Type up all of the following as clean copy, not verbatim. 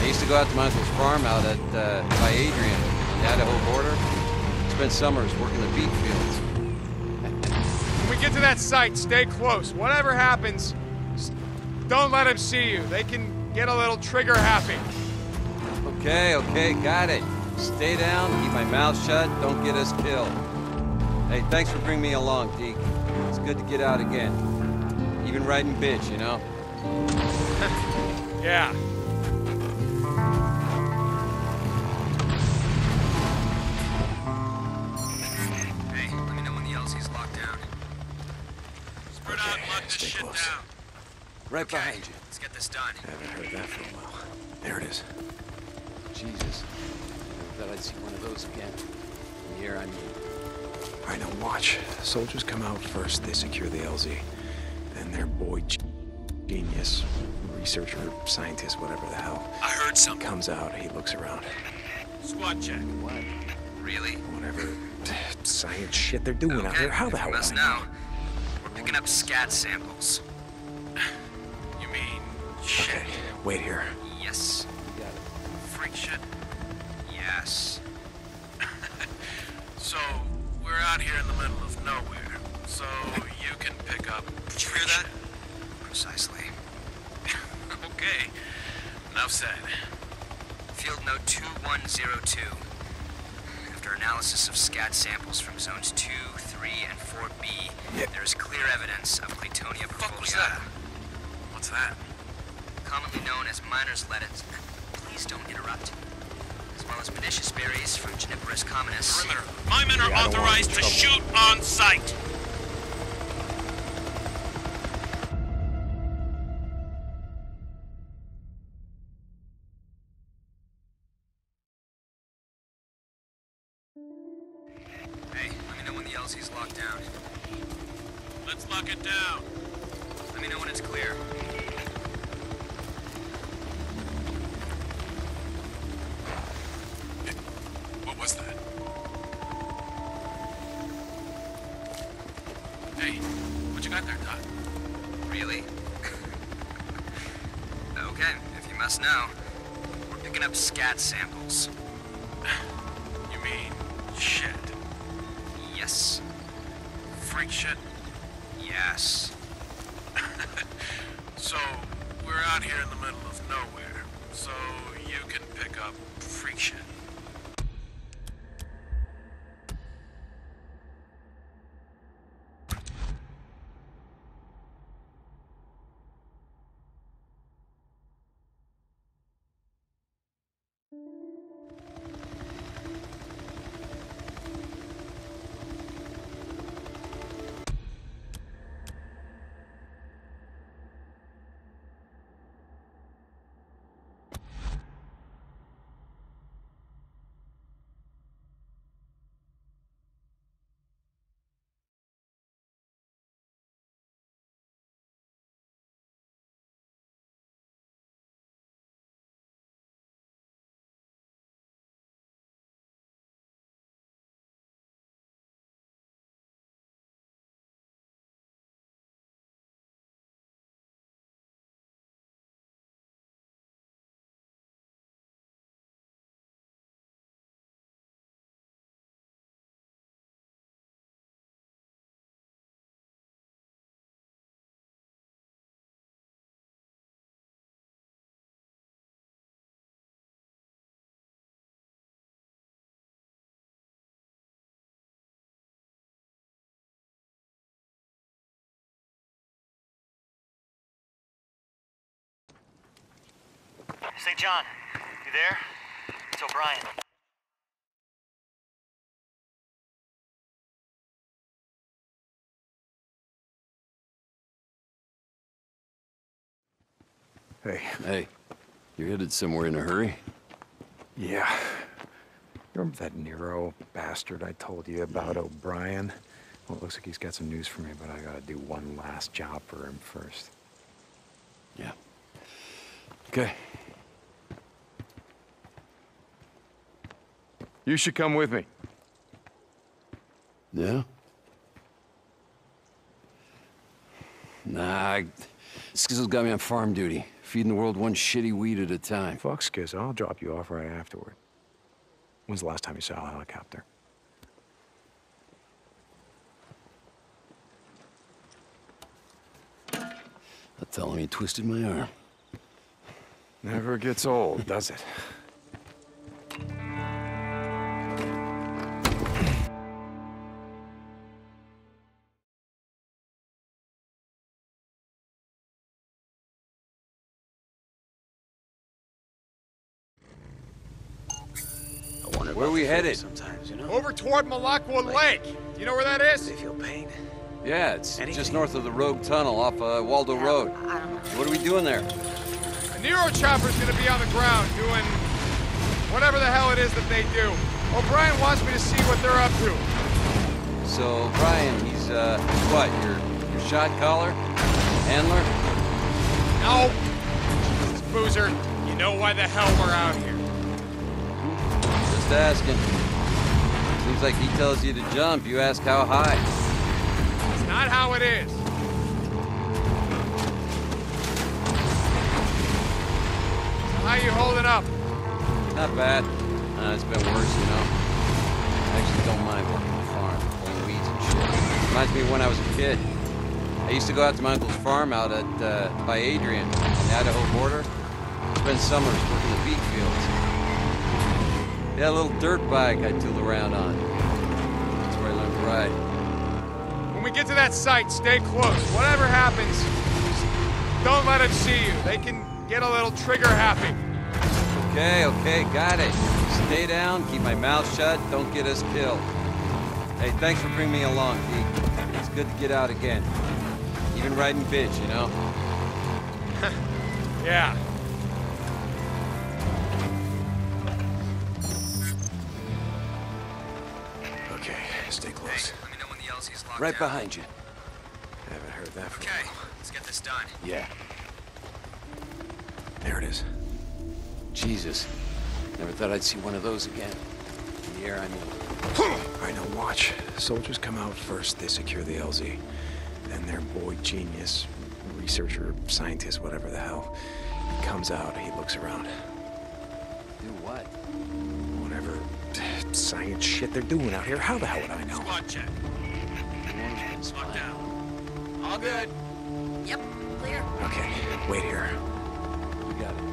I used to go out to my uncle's farm out at by Adrian on the Idaho border. Spent summers working the beet fields. When we get to that site, stay close. Whatever happens, don't let them see you. They can get a little trigger happy. Okay, got it. Stay down, keep my mouth shut, don't get us killed. Hey, thanks for bringing me along, Deke. It's good to get out again. Even riding bitch, you know? Yeah. Hey, let me know when the LZ's locked down. Spread out and lock this shit down. Right behind you. Let's get this done. I haven't heard that for a while. There it is. Jesus. Never thought I'd see one of those again. And here I mean. All right, now watch. Soldiers come out first. They secure the LZ. Then their boy genius, researcher, scientist, whatever the hell. I heard something. Comes out, he looks around. Squad check. What? Really? Whatever science shit they're doing out here. How the hell would must I know. know? We're picking up scat samples. You mean shit? Okay, wait here. Yes. You got it. Freak shit? Yes. So, we're out here in the middle of nowhere. So, you can pick up... Did you hear that? Precisely. Okay. Enough said. Field note 2102. After analysis of scat samples from zones 2, 3, and 4B, there is clear evidence of Claytonia Fuck was perfoliata. that? What's that? Commonly known as miner's lettuce. Please don't interrupt. As well as pernicious berries from Juniperus communis. Perimeter. My men are Yeah, I don't want authorized any to trouble. shoot on sight. Hey, let me know when the LZ's locked down. Let's lock it down. Let me know when it's clear. What was that? Hey, what you got there, Doc? Really? Okay, if you must know, we're picking up scat samples. You mean shit? Yes. Freak shit? Yes. So, we're out here in the middle of nowhere. So, you can pick up freak shit. St. John, you there? It's O'Brien. Hey, Hey, you're headed somewhere in a hurry? yeah. You remember that Nero bastard I told you about, O'Brien? Well, it looks like he's got some news for me, but I gotta do one last job for him first. Yeah. Okay. You should come with me. Yeah? Nah, Skizzle's got me on farm duty. Feeding the world one shitty weed at a time. Fuck Skiz, I'll drop you off right afterward. When's the last time you saw a helicopter? I'll tell him he twisted my arm. Never gets old, does it? Where are we headed? Sometimes, you know? Over toward Malakwa Lake. You know where that is? They feel pain. Yeah, it's Anything? just north of the Rogue Tunnel off Waldo Road. What are we doing there? A Nero chopper's gonna be on the ground doing whatever the hell it is that they do. O'Brien wants me to see what they're up to. So, Brian, he's, what, your shot caller? Handler? No. Jesus, Boozer, you know why the hell we're out here. Just asking. Seems like he tells you to jump, you ask how high. It's not how it is. So how you holding up? Not bad. It's been worse, you know. I actually don't mind working the farm, pulling weeds and shit. Reminds me of when I was a kid. I used to go out to my uncle's farm out at, by Adrian, on the Idaho border. Spend summers working the beet fields. They had a little dirt bike I tooled around on. That's where I learned to ride. When we get to that site, stay close. Whatever happens, just don't let them see you. They can get a little trigger happy. Okay, got it. Stay down, keep my mouth shut, don't get us killed. Hey, thanks for bringing me along, Deke. It's good to get out again. Even riding bitch, you know? Yeah. Okay, stay close. Let me know when the LZ's locked Right down. behind you. I haven't heard that for a Okay, while. let's get this done. Yeah. There it is. Jesus. Never thought I'd see one of those again. In the air, I mean. All right, now watch. Soldiers come out first, they secure the LZ. Then their boy genius, researcher, scientist, whatever the hell, he comes out, he looks around. Do what? Whatever science shit they're doing out here, how the hell would I know? Squad check. Lock down. All good. Yep, clear. Okay, wait here. You got it.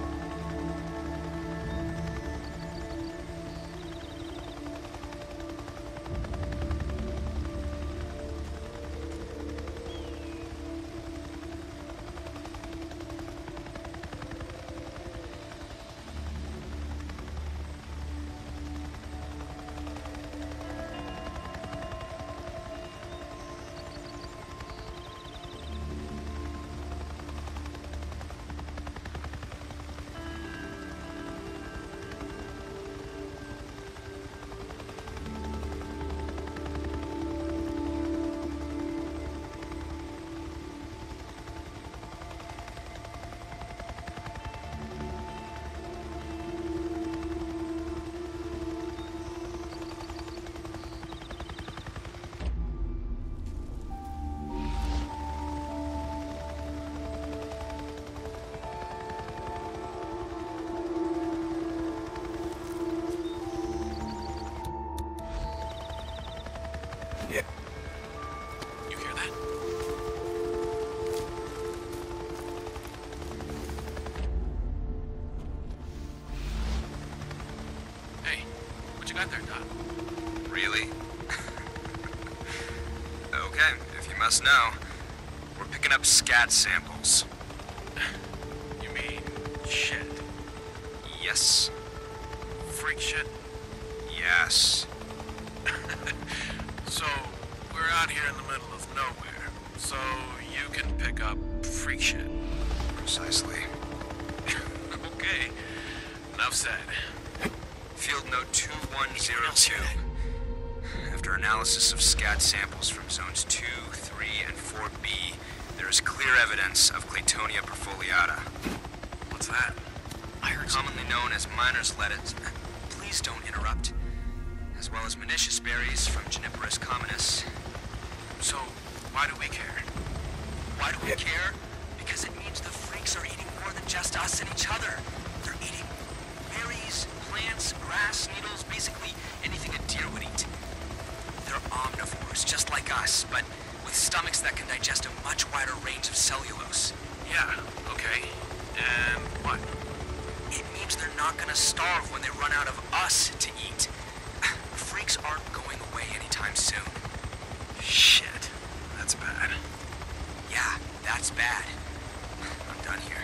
You hear that? Hey, what you got there, Doc? Really? Okay, if you must know, we're picking up scat samples. You mean shit? Yes. Freak shit? Yes. So, we're out here in the middle of nowhere, so you can pick up freak shit. Precisely. Okay, enough said. Field note 2102. After analysis of scat samples from zones 2, 3, and 4B, there is clear evidence of Claytonia perfoliata. What's that? I heard Commonly known as miner's lettuce. Please don't interrupt. As well as monoecious berries from Juniperus communis. So, why do we care? Why do we care? Because it means the freaks are eating more than just us and each other. They're eating berries, plants, grass, needles, basically anything a deer would eat. They're omnivores, just like us, but with stomachs that can digest a much wider range of cellulose. Yeah, okay. And what? It means they're not gonna starve when they run out of us to eat. Freaks aren't going away anytime soon. Shit. That's bad. Yeah, that's bad. I'm done here.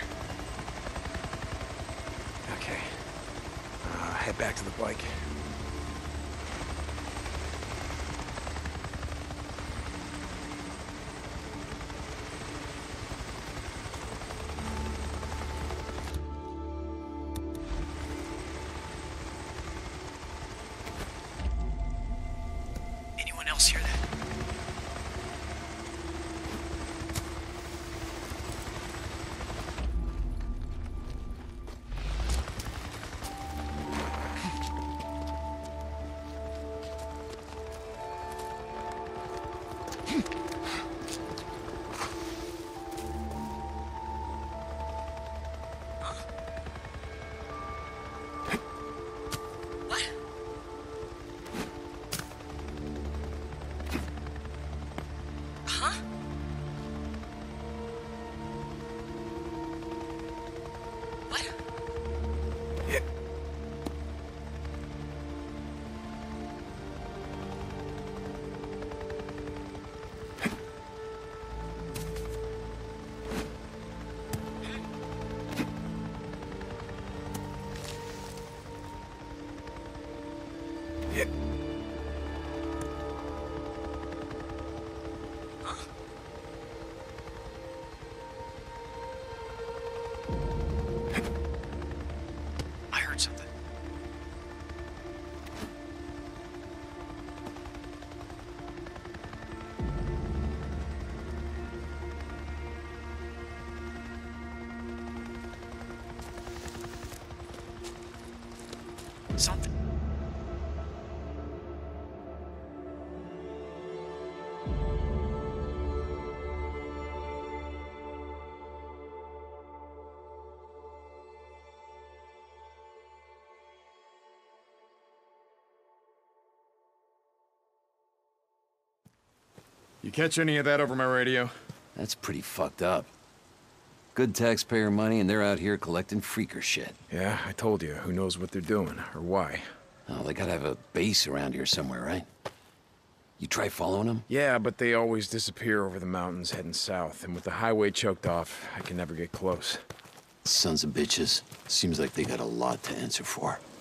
Okay. Head back to the bike. Anyone else hear that? What? Huh? What? I heard something. Something. You catch any of that over my radio? That's pretty fucked up. Good taxpayer money, and they're out here collecting freaker shit. Yeah, I told you. Who knows what they're doing, or why. Oh, they gotta have a base around here somewhere, right? You try following them? Yeah, but they always disappear over the mountains heading south, and with the highway choked off, I can never get close. Sons of bitches. Seems like they got a lot to answer for.